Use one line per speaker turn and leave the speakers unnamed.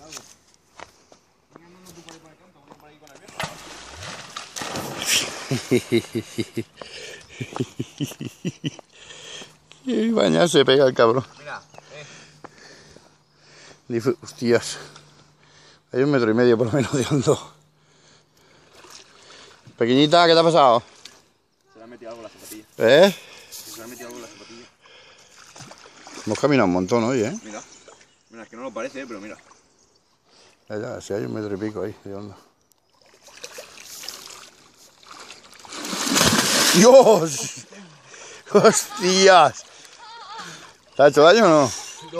Y bañar se pega el cabrón.
Mira,
Dice, hostias. Hay 1,5 metros por lo menos de hondo. Pequeñita, ¿qué te ha pasado?
se le ha metido algo en la zapatilla. Se le ha metido algo en la zapatilla.
Hemos caminado un montón hoy, ¿eh?
Mira, es que no lo parece, pero mira.
Ya, si hay 1,5 metros ahí de hondo. ¡Dios! ¡Hostias! ¿Te ha hecho daño o no?